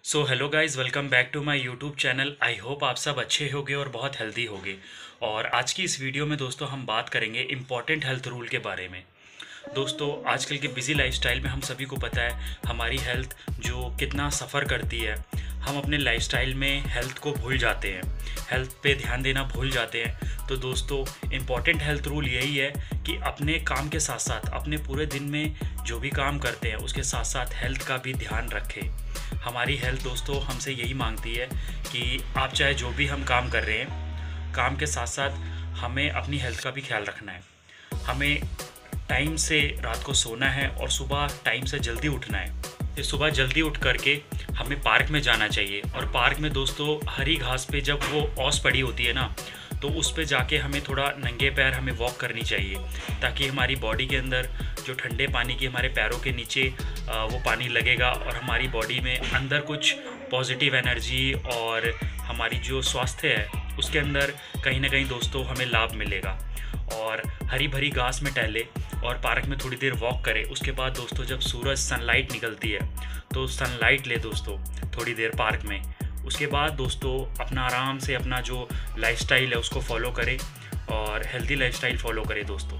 So hello guys, welcome back to my YouTube channel. I hope आप सब अच्छे होंगे और बहुत हेल्दी होंगे। और आज की इस वीडियो में दोस्तों हम बात करेंगे इम्पॉर्टेंट हेल्थ रूल के बारे में। दोस्तों आजकल के बिज़ी लाइफस्टाइल में हम सभी को पता है हमारी हेल्थ जो कितना सफ़र करती है। हम अपने लाइफस्टाइल में हेल्थ को भूल जाते हैं, हेल्थ पे ध्यान देना भूल जाते हैं। तो दोस्तों इम्पॉर्टेंट हेल्थ रूल यही है कि अपने काम के साथ साथ अपने पूरे दिन में जो भी काम करते हैं उसके साथ साथ हेल्थ का भी ध्यान रखें। हमारी हेल्थ दोस्तों हमसे यही मांगती है कि आप चाहे जो भी हम काम कर रहे हैं, काम के साथ साथ हमें अपनी हेल्थ का भी ख्याल रखना है। हमें टाइम से रात को सोना है और सुबह टाइम से जल्दी उठना है। फिर सुबह जल्दी उठ करके हमें पार्क में जाना चाहिए। और पार्क में दोस्तों हरी घास पे जब वो ओस पड़ी होती है ना, तो उस पे जाके हमें थोड़ा नंगे पैर हमें वॉक करनी चाहिए, ताकि हमारी बॉडी के अंदर जो ठंडे पानी की हमारे पैरों के नीचे वो पानी लगेगा और हमारी बॉडी में अंदर कुछ पॉजिटिव एनर्जी और हमारी जो स्वास्थ्य है उसके अंदर कहीं ना कहीं दोस्तों हमें लाभ मिलेगा। और हरी भरी घास में टहले और पार्क में थोड़ी देर वॉक करें। उसके बाद दोस्तों जब सूरज सनलाइट निकलती है तो सनलाइट ले दोस्तों थोड़ी देर पार्क में। उसके बाद दोस्तों अपना आराम से अपना जो लाइफस्टाइल है उसको फॉलो करें और हेल्दी लाइफस्टाइल फॉलो करें दोस्तों।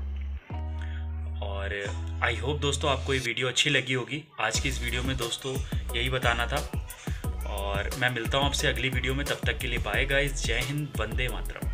और आई होप दोस्तों आपको ये वीडियो अच्छी लगी होगी। आज की इस वीडियो में दोस्तों यही बताना था और मैं मिलता हूँ आपसे अगली वीडियो में। तब तक के लिए बाय गाइस, जय हिंद, वंदे मातरम।